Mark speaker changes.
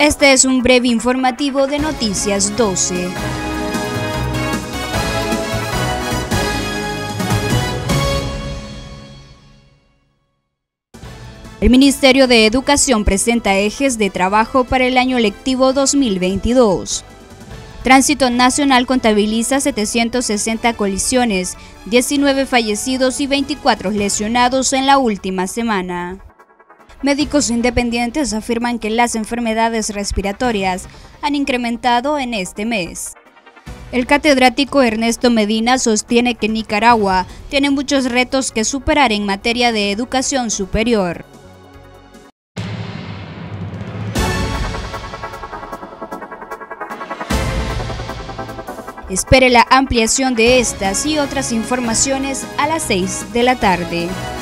Speaker 1: Este es un breve informativo de Noticias 12. El Ministerio de Educación presenta ejes de trabajo para el año lectivo 2022. Tránsito Nacional contabiliza 760 colisiones, 19 fallecidos y 24 lesionados en la última semana. Médicos independientes afirman que las enfermedades respiratorias han incrementado en este mes. El catedrático Ernesto Medina sostiene que Nicaragua tiene muchos retos que superar en materia de educación superior. Espere la ampliación de estas y otras informaciones a las 6 de la tarde.